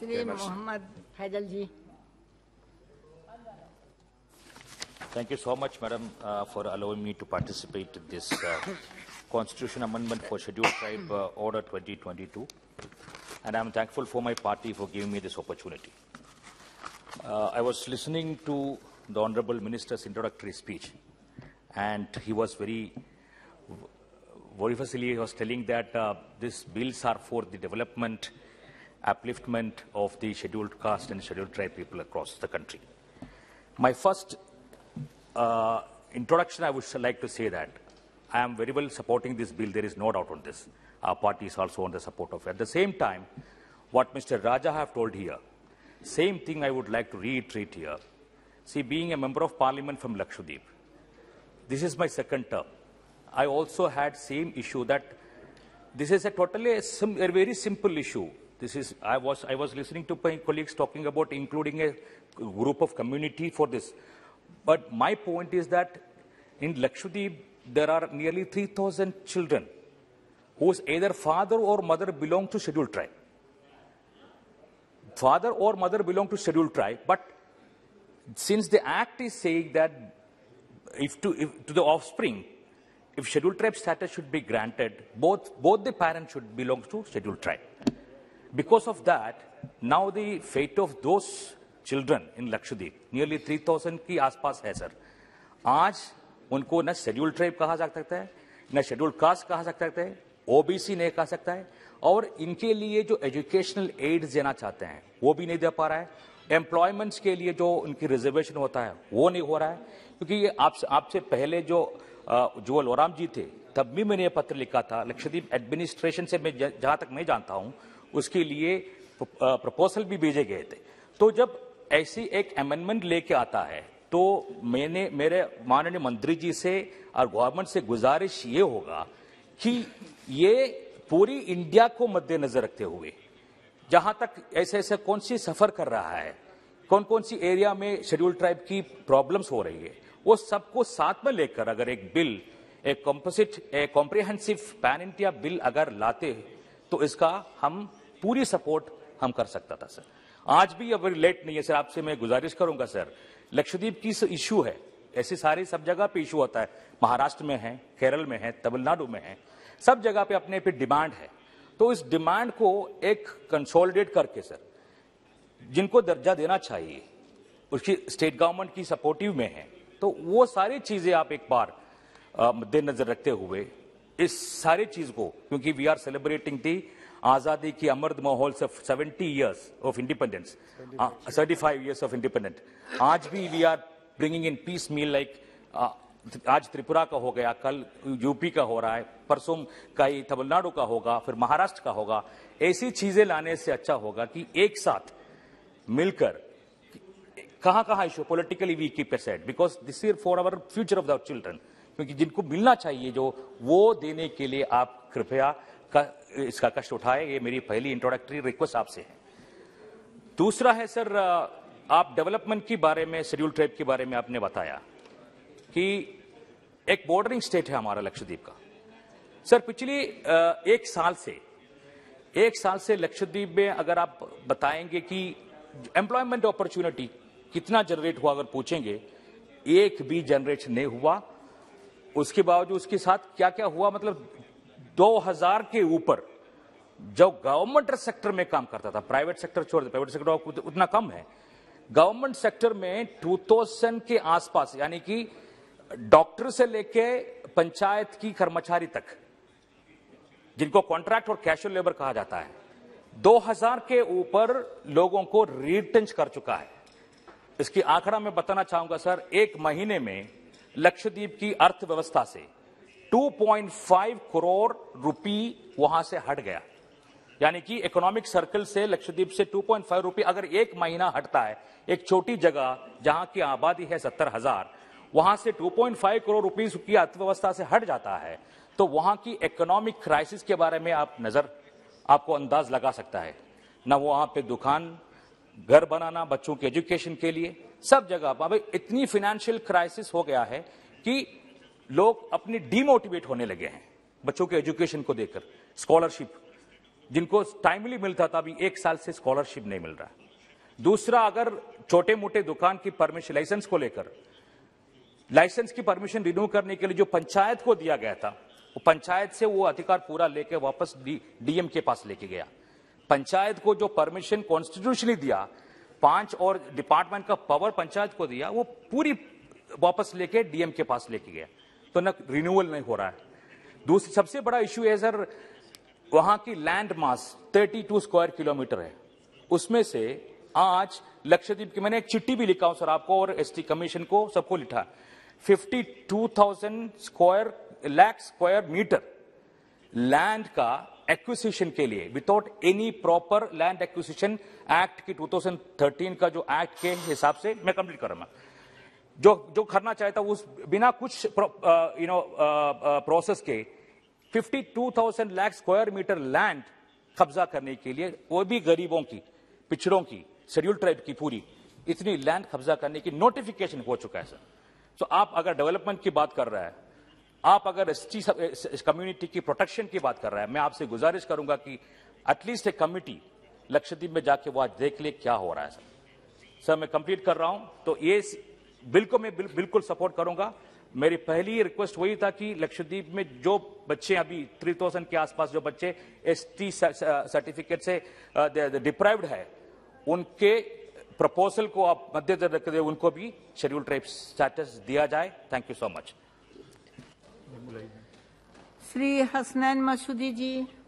Shri Mohammad Faizal ji. Thank you so much, Madam, for allowing me to participate in this Constitution Amendment for Scheduled Tribe Order 2022. And I'm thankful for my party for giving me this opportunity. I was listening to the Honorable Minister's introductory speech, and he was very vociferously telling that these bills are for the development, upliftment of the scheduled caste and scheduled tribe people across the country. My first introduction, I would like to say that I am very well supporting this bill. There is no doubt on this. Our party is also on the support of it. At the same time, what Mr. Raja have told here, same thing I would like to reiterate here. See, being a member of parliament from Lakshadweep, this is my second term. I also had same issue that this is a totally a very simple issue. This is I was listening to my colleagues talking about including a group of community for this. But my point is that in Lakshadweep, there are nearly 3,000 children whose either father or mother belong to scheduled tribe. Father or mother belong to scheduled tribe, but since the act is saying that if to the offspring, if scheduled tribe status should be granted, both the parents should belong to scheduled tribe. Because of that, now the fate of those children in Lakshadweep, nearly 3,000 की आसपास है sir. आज उनको न scheduled tribe कहा जा सकता है, न शेड्यूल्ड कास्ट कहा जा सकता है, ओबीसी नहीं कहा सकता है, और इनके लिए जो एजुकेशनल एड्स देना चाहते हैं वो भी नहीं दे पा रहा है. एम्प्लॉयमेंट्स के लिए जो उनकी रिजर्वेशन होता है वो नहीं हो रहा है, क्योंकि ये आपसे पहले जो जुअल ओराम जी थे तब भी मैंने ये पत्र लिखा था. लक्षद्वीप एडमिनिस्ट्रेशन से मैं जहां तक मैं जानता हूं उसके लिए प्रपोजल भी भेजे गए थे. तो जब ऐसी एक अमेंडमेंट लेके आता है तो मैंने मेरे माननीय मंत्री जी से और गवर्नमेंट से गुजारिश ये होगा कि ये पूरी इंडिया को मद्देनजर रखते हुए जहां तक ऐसे कौन सी सफर कर रहा है, कौन सी एरिया में शेड्यूल्ड ट्राइब की प्रॉब्लम्स हो रही है, वो सबको साथ में लेकर अगर एक बिल, एक कॉम्प्रिहेंसिव पैन इंडिया बिल अगर लाते तो इसका हम पूरी सपोर्ट हम कर सकता था सर. आज भी अब लेट नहीं है सर, आपसे मैं गुजारिश करूंगा सर, लक्षद्वीप की इशू है, ऐसी सारी सब जगह पे इशू होता है, महाराष्ट्र में है, केरल में है, तमिलनाडु में है, सब जगह पे अपने पे डिमांड है. तो इस डिमांड को एक कंसोलिडेट करके सर जिनको दर्जा देना चाहिए उसकी स्टेट गवर्नमेंट की सपोर्टिव में है, तो वो सारी चीजें आप एक बार मद्देनजर रखते हुए इस सारी चीज को, क्योंकि वी आर सेलिब्रेटिंग दी आजादी की Amrit Mahotsav of 70 years of independence, 35 years of independence. आज भी we are bringing in piecemeal like आज त्रिपुरा का हो गया, कल यूपी का हो रहा है, परसों कई तमिलनाडु का होगा, फिर महाराष्ट्र का होगा. ऐसी चीजें लाने से अच्छा होगा कि एक साथ मिलकर कहां issue politically we keep aside, because this is for our future of the children, क्योंकि जिनको मिलना चाहिए जो वो देने के लिए आप कृपया इसका कष्ट उठाए. ये मेरी पहली इंट्रोडक्टरी रिक्वेस्ट आपसे है. दूसरा है सर, आप डेवलपमेंट के बारे में, शेड्यूल ट्राइब के बारे में आपने बताया कि एक बॉर्डरिंग स्टेट है हमारा लक्षद्वीप का. सर पिछली एक साल से लक्षद्वीप में अगर आप बताएंगे कि एम्प्लॉयमेंट अपॉर्चुनिटी कितना जनरेट हुआ, अगर पूछेंगे एक भी जनरेट नहीं हुआ. उसके बावजूद उसके साथ क्या क्या हुआ, मतलब 2000 के ऊपर जो गवर्नमेंट सेक्टर में काम करता था, प्राइवेट सेक्टर छोड़ दे, प्राइवेट सेक्टर उतना कम है, गवर्नमेंट सेक्टर में 2000 के आसपास, यानी कि डॉक्टर से लेके पंचायत की कर्मचारी तक, जिनको कॉन्ट्रैक्ट और कैजुअल लेबर कहा जाता है, 2000 के ऊपर लोगों को रिटेंच कर चुका है. इसकी आंकड़ा मैं बताना चाहूंगा सर, एक महीने में लक्षद्वीप की अर्थव्यवस्था से 2.5 करोड़ रुपए वहां से हट गया. यानी कि इकोनॉमिक सर्कल से लक्षद्वीप से 2.5 रुपए अगर एक महीना हटता है, एक छोटी जगह जहां की आबादी है 70,000, वहां से 2.5 करोड़ रुपए की अर्थव्यवस्था से हट जाता है, तो वहां की इकोनॉमिक क्राइसिस के बारे में आपको अंदाज लगा सकता है. ना वहां पे दुकान, घर बनाना, बच्चों के एजुकेशन के लिए, सब जगह इतनी फाइनेंशियल क्राइसिस हो गया है कि लोग अपनी डिमोटिवेट होने लगे हैं बच्चों के एजुकेशन को देखकर. स्कॉलरशिप जिनको टाइमली मिलता था, अभी 1 साल से स्कॉलरशिप नहीं मिल रहा है। दूसरा, अगर छोटे मोटे दुकान की परमिशन, लाइसेंस को लेकर, लाइसेंस की परमिशन रिन्यू करने के लिए जो पंचायत को दिया गया था, वो पंचायत से वो अधिकार पूरा लेके वापस डीएम के पास लेके गया। पंचायत को जो परमिशन कॉन्स्टिट्यूशनली दिया, 5 और डिपार्टमेंट का पावर पंचायत को दिया, वो पूरी वापस लेके डीएम के पास लेके गया, तो न रिन्यूअल नहीं हो रहा है। दूसरी सबसे बड़ा इश्यू है सर, वहां की लैंड मास 32 स्क्वायर किलोमीटर है। उसमें से आज लक्षद्वीप की, मैंने एक चिट्ठी भी लिखा हूं सर आपको और एसटी कमीशन को, सबको लिखा, 52,000 स्क्वायर मीटर लैंड का एक्विजिशन के लिए without any proper land acquisition act की 2013 का जो एक्ट के हिसाब से, मैं कंप्लीट कर रहा हूं, जो करना चाहता उस बिना कुछ प्रोसेस के 52,000 स्क्वायर मीटर लैंड कब्जा करने के लिए, वो भी गरीबों की, पिछड़ों की, शेड्यूल ट्राइब की पूरी इतनी लैंड कब्जा करने की नोटिफिकेशन हो चुका है सर। तो आप अगर डेवलपमेंट की बात कर रहा है, आप अगर एसटी कम्युनिटी की प्रोटेक्शन की बात कर रहा है, मैं आपसे गुजारिश करूंगा कि एटलीस्ट एक कमिटी लक्षद्वीप में जाके वो आज देख ले क्या हो रहा है सर। मैं कंप्लीट कर रहा हूं, तो ये बिल को मैं बिल्कुल सपोर्ट करूंगा। मेरी पहली रिक्वेस्ट वही था कि लक्षद्वीप में जो बच्चे अभी 3,000 के आसपास जो बच्चे एसटी सर्टिफिकेट से डिप्राइव्ड है, उनके प्रपोजल को आप मद्देनजर रखते हुए उनको भी शेड्यूल ट्राइब स्टेटस दिया जाए। Thank you so much. Shri Hasnain Masoodi ji.